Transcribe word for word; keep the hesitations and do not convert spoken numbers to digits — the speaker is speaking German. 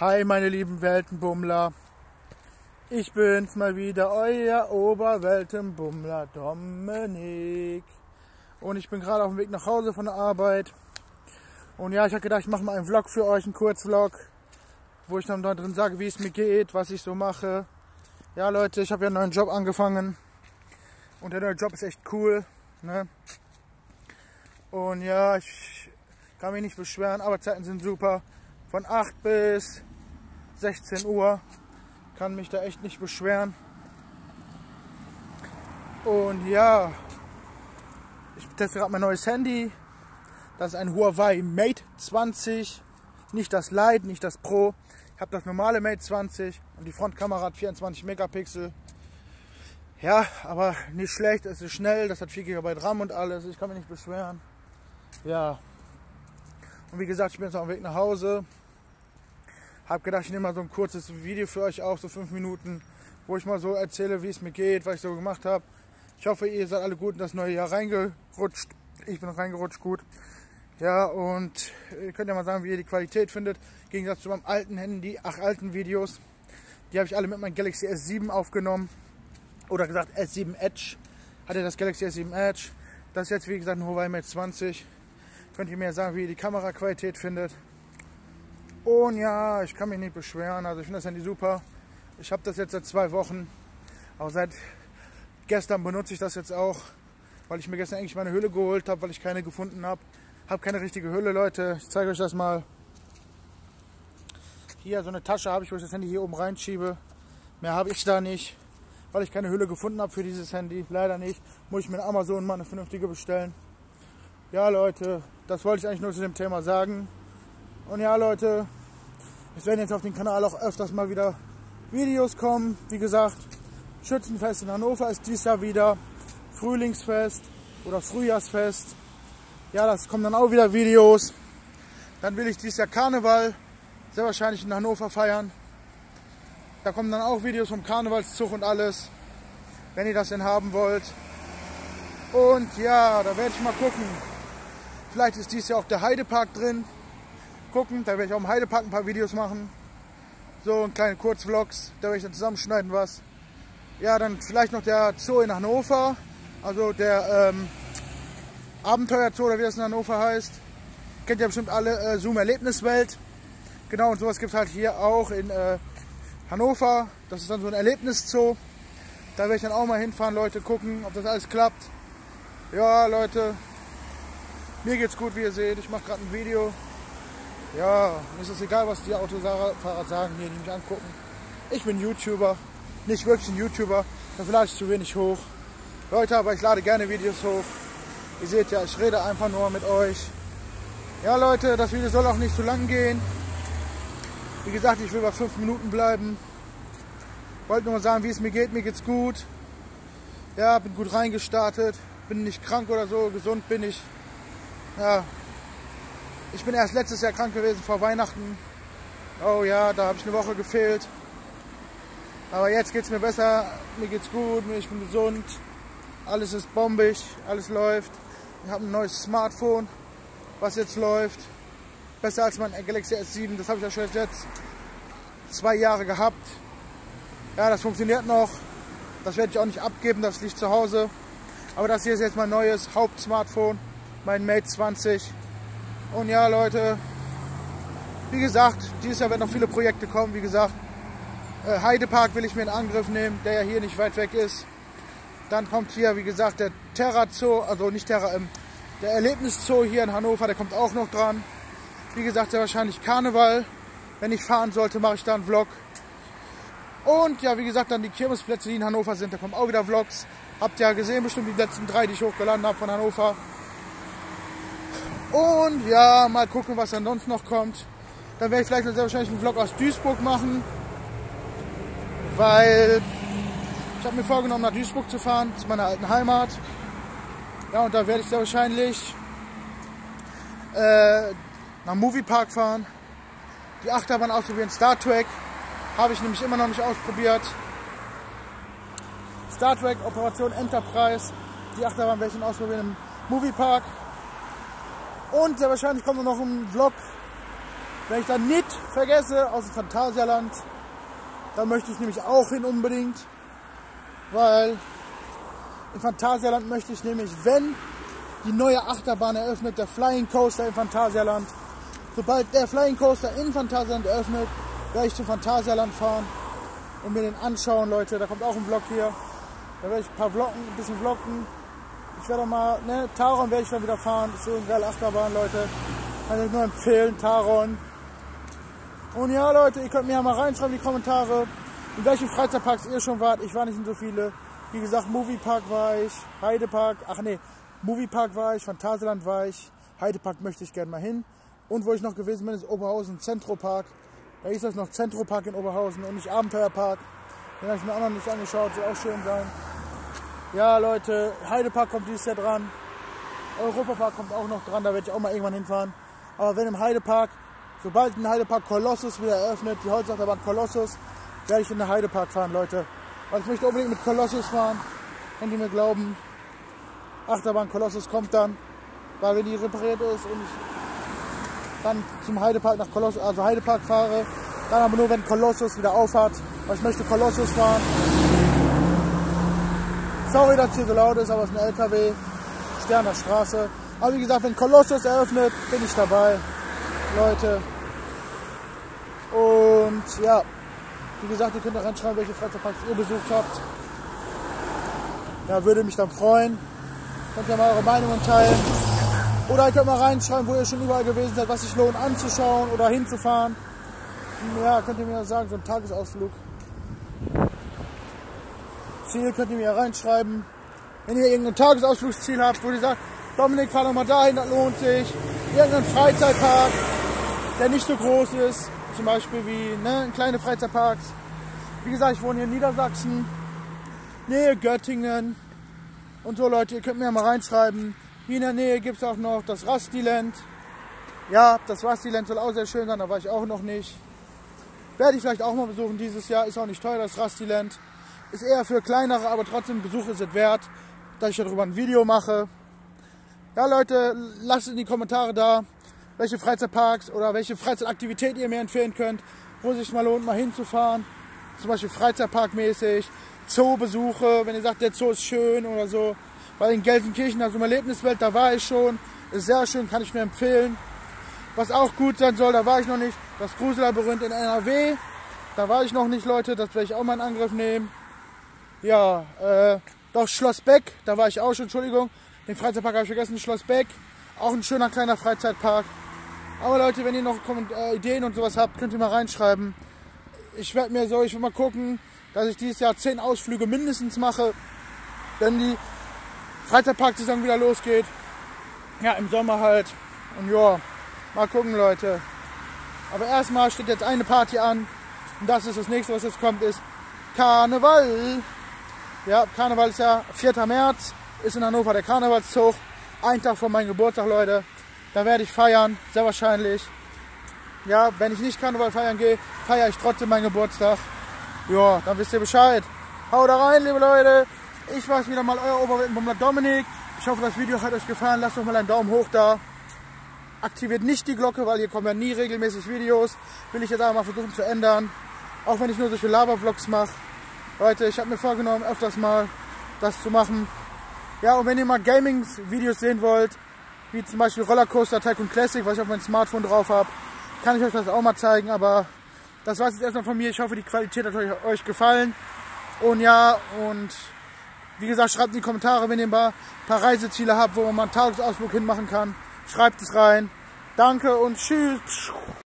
Hi meine lieben Weltenbummler, ich bin's mal wieder, euer Oberweltenbummler Dominik. Und ich bin gerade auf dem Weg nach Hause von der Arbeit. Und ja, ich habe gedacht, ich mache mal einen Vlog für euch, einen Kurzvlog, wo ich dann da drin sage, wie es mir geht, was ich so mache. Ja Leute, ich habe ja einen neuen Job angefangen und der neue Job ist echt cool, ne? Und ja, ich kann mich nicht beschweren, Arbeitszeiten sind super. Von acht bis sechzehn Uhr, kann mich da echt nicht beschweren. Und ja, ich teste gerade mein neues Handy. Das ist ein Huawei Mate zwanzig, nicht das Lite, nicht das Pro. Ich habe das normale Mate zwanzig und die Frontkamera hat vierundzwanzig Megapixel. Ja, aber nicht schlecht, es ist schnell, das hat vier Gigabyte RAM und alles, ich kann mich nicht beschweren. Ja, und wie gesagt, ich bin jetzt auf dem Weg nach Hause. Hab gedacht, ich nehme mal so ein kurzes Video für euch auf, so fünf Minuten, wo ich mal so erzähle, wie es mir geht, was ich so gemacht habe. Ich hoffe, ihr seid alle gut in das neue Jahr reingerutscht. Ich bin reingerutscht gut. Ja, und ihr könnt ja mal sagen, wie ihr die Qualität findet. Im Gegensatz zu meinem alten Handy, ach alten Videos. Die habe ich alle mit meinem Galaxy S sieben aufgenommen. Oder gesagt S sieben Edge. Hatte das Galaxy S sieben Edge. Das ist jetzt wie gesagt ein Huawei Mate zwanzig. Könnt ihr mir sagen, wie ihr die Kameraqualität findet. Und ja, ich kann mich nicht beschweren, also ich finde das Handy super. Ich habe das jetzt seit zwei Wochen, auch seit gestern benutze ich das jetzt auch, weil ich mir gestern eigentlich meine Hülle geholt habe, weil ich keine gefunden habe. Habe keine richtige Hülle, Leute, ich zeige euch das mal. Hier so eine Tasche habe ich, wo ich das Handy hier oben reinschiebe. Mehr habe ich da nicht, weil ich keine Hülle gefunden habe für dieses Handy. Leider nicht, muss ich mir in Amazon mal eine vernünftige bestellen. Ja Leute, das wollte ich eigentlich nur zu dem Thema sagen. Und ja Leute, es werden jetzt auf den Kanal auch öfters mal wieder Videos kommen. Wie gesagt, Schützenfest in Hannover ist dieses Jahr wieder, Frühlingsfest oder Frühjahrsfest. Ja, das kommen dann auch wieder Videos. Dann will ich dieses Jahr Karneval sehr wahrscheinlich in Hannover feiern. Da kommen dann auch Videos vom Karnevalszug und alles, wenn ihr das denn haben wollt. Und ja, da werde ich mal gucken. Vielleicht ist dieses Jahr auch der Heidepark drin. Gucken, da werde ich auch im Heidepark ein paar Videos machen. So ein kleine Kurzvlogs, da werde ich dann zusammenschneiden was. Ja, dann vielleicht noch der Zoo in Hannover, also der ähm, Abenteuerzoo oder wie das in Hannover heißt. Kennt ihr bestimmt alle, äh, Zoom Erlebniswelt. Genau, und sowas gibt es halt hier auch in äh, Hannover. Das ist dann so ein Erlebniszoo. Da werde ich dann auch mal hinfahren, Leute, gucken, ob das alles klappt. Ja, Leute, mir geht's gut, wie ihr seht. Ich mache gerade ein Video. Ja, mir ist es egal, was die Autofahrer sagen hier, die mich angucken. Ich bin YouTuber, nicht wirklich ein YouTuber, dafür lade ich zu wenig hoch. Leute, aber ich lade gerne Videos hoch. Ihr seht ja, ich rede einfach nur mit euch. Ja Leute, das Video soll auch nicht zu lang gehen. Wie gesagt, ich will bei fünf Minuten bleiben. Wollte nur mal sagen, wie es mir geht. Mir geht's gut. Ja, bin gut reingestartet. Bin nicht krank oder so, gesund bin ich. Ja. Ich bin erst letztes Jahr krank gewesen, vor Weihnachten. Oh ja, da habe ich eine Woche gefehlt. Aber jetzt geht es mir besser, mir geht's gut, ich bin gesund. Alles ist bombig, alles läuft. Ich habe ein neues Smartphone, was jetzt läuft. Besser als mein Galaxy S sieben, das habe ich ja schon jetzt zwei Jahre gehabt. Ja, das funktioniert noch. Das werde ich auch nicht abgeben, das liegt zu Hause. Aber das hier ist jetzt mein neues Hauptsmartphone, mein Mate zwanzig. Und ja Leute, wie gesagt, dieses Jahr werden noch viele Projekte kommen, wie gesagt. Äh, Heidepark will ich mir in Angriff nehmen, der ja hier nicht weit weg ist. Dann kommt hier, wie gesagt, der Terra Zoo, also nicht Terra, ähm, der Erlebniszoo hier in Hannover, der kommt auch noch dran. Wie gesagt, sehr wahrscheinlich Karneval. Wenn ich fahren sollte, mache ich da einen Vlog. Und ja, wie gesagt, dann die Kirmesplätze, die in Hannover sind, da kommen auch wieder Vlogs. Habt ihr ja gesehen, bestimmt die letzten drei, die ich hochgeladen habe von Hannover. Und ja, mal gucken, was dann sonst noch kommt. Dann werde ich vielleicht sehr wahrscheinlich einen Vlog aus Duisburg machen. Weil ich habe mir vorgenommen, nach Duisburg zu fahren, zu meiner alten Heimat. Ja, und da werde ich sehr wahrscheinlich äh, nach Moviepark fahren. Die Achterbahn ausprobieren, Star Trek. Habe ich nämlich immer noch nicht ausprobiert. Star Trek, Operation Enterprise. Die Achterbahn werde ich dann ausprobieren im Moviepark. Und sehr wahrscheinlich kommt noch ein Vlog Wenn ich dann nicht vergesse, aus dem Phantasialand, da möchte ich nämlich auch hin unbedingt, weil im Phantasialand möchte ich nämlich, wenn die neue Achterbahn eröffnet, der Flying Coaster im Phantasialand, sobald der Flying Coaster in Phantasialand eröffnet, werde ich zum Phantasialand fahren und mir den anschauen, Leute. Da kommt auch ein Vlog hier. Da werde ich ein paar Vloggen, ein bisschen vloggen. Ich werde auch mal, ne, Taron werde ich dann wieder fahren. Das ist so eine geile Achterbahn, Leute. Kann ich euch nur empfehlen, Taron. Und ja, Leute, ihr könnt mir ja mal reinschreiben in die Kommentare, in welchen Freizeitparks ihr schon wart. Ich war nicht in so viele. Wie gesagt, Moviepark war ich, Heidepark, ach nee, Moviepark war ich, Phantasialand war ich, Heidepark möchte ich gerne mal hin. Und wo ich noch gewesen bin, ist Oberhausen Zentropark. Da hieß das noch Zentropark in Oberhausen und nicht Abenteuerpark. Den habe ich mir auch noch nicht angeschaut, soll auch schön sein. Ja, Leute, Heidepark kommt dieses Jahr dran. Europapark kommt auch noch dran, da werde ich auch mal irgendwann hinfahren. Aber wenn im Heidepark, sobald ein Heidepark Kolossus wieder eröffnet, die Holzachterbahn Kolossus, werde ich in den Heidepark fahren, Leute. Weil ich möchte unbedingt mit Kolossus fahren. Könnt ihr mir glauben. Achterbahn Kolossus kommt dann, weil wenn die repariert ist und ich dann zum Heidepark nach Kolossus, also Heidepark fahre, dann aber nur wenn Kolossus wieder auf hat, weil ich möchte Kolossus fahren. Sorry, dass es hier so laut ist, aber es ist ein L K W, Sterner Straße. Aber wie gesagt, wenn Kolossus eröffnet, bin ich dabei, Leute. Und ja, wie gesagt, ihr könnt auch reinschreiben, welche Freizeitparks ihr besucht habt. Ja, würde mich dann freuen. Könnt ihr mal eure Meinungen teilen. Oder ihr könnt mal reinschreiben, wo ihr schon überall gewesen seid, was sich lohnt anzuschauen oder hinzufahren. Ja, könnt ihr mir sagen, so ein Tagesausflug. Ziel könnt ihr mir reinschreiben. Wenn ihr irgendein Tagesausflugsziel habt, wo ihr sagt, Dominik, fahr doch mal dahin, das lohnt sich. Irgendein Freizeitpark, der nicht so groß ist. Zum Beispiel wie ne, kleine Freizeitparks. Wie gesagt, ich wohne hier in Niedersachsen. Nähe Göttingen. Und so, Leute, ihr könnt mir ja mal reinschreiben. Hier in der Nähe gibt es auch noch das Rustyland. Ja, das Rustyland soll auch sehr schön sein, da war ich auch noch nicht. Werde ich vielleicht auch mal besuchen dieses Jahr. Ist auch nicht teuer, das Rustyland. Ist eher für kleinere, aber trotzdem Besuch ist es wert, dass ich darüber ein Video mache. Ja, Leute, lasst in die Kommentare da, welche Freizeitparks oder welche Freizeitaktivität ihr mir empfehlen könnt, wo es sich mal lohnt, mal hinzufahren. Zum Beispiel Freizeitparkmäßig, Zoobesuche, wenn ihr sagt, der Zoo ist schön oder so. Weil in Gelsenkirchen, also im Erlebniswelt, da war ich schon. Ist sehr schön, kann ich mir empfehlen. Was auch gut sein soll, da war ich noch nicht, das Grusellabyrinth in N R W. Da war ich noch nicht, Leute, das werde ich auch mal in Angriff nehmen. Ja, äh, doch Schloss Beck, da war ich auch schon, Entschuldigung. Den Freizeitpark habe ich vergessen, Schloss Beck. Auch ein schöner kleiner Freizeitpark. Aber Leute, wenn ihr noch äh, Ideen und sowas habt, könnt ihr mal reinschreiben. Ich werde mir so, ich will mal gucken, dass ich dieses Jahr zehn Ausflüge mindestens mache, wenn die Freizeitpark-Saison wieder losgeht. Ja, im Sommer halt. Und ja, mal gucken, Leute. Aber erstmal steht jetzt eine Party an. Und das ist das nächste, was jetzt kommt, ist Karneval. Ja, Karneval ist ja vierter März. Ist in Hannover der Karnevalszug. Ein Tag vor meinem Geburtstag, Leute. Da werde ich feiern, sehr wahrscheinlich. Ja, wenn ich nicht Karneval feiern gehe, feiere ich trotzdem meinen Geburtstag. Ja, dann wisst ihr Bescheid. Haut da rein, liebe Leute. Ich war's wieder mal, euer Oberweltenbummler Dominik. Ich hoffe, das Video hat euch gefallen. Lasst doch mal einen Daumen hoch da. Aktiviert nicht die Glocke, weil hier kommen ja nie regelmäßig Videos. Will ich jetzt aber mal versuchen zu ändern. Auch wenn ich nur solche Lava-Vlogs mache. Leute, ich habe mir vorgenommen, öfters mal das zu machen. Ja, und wenn ihr mal Gaming-Videos sehen wollt, wie zum Beispiel Rollercoaster Tycoon Classic, was ich auf meinem Smartphone drauf habe, kann ich euch das auch mal zeigen. Aber das war es jetzt erstmal von mir. Ich hoffe, die Qualität hat euch, euch gefallen. Und ja, und wie gesagt, schreibt in die Kommentare, wenn ihr ein paar, paar Reiseziele habt, wo man mal einen Tagesausflug hinmachen kann. Schreibt es rein. Danke und tschüss.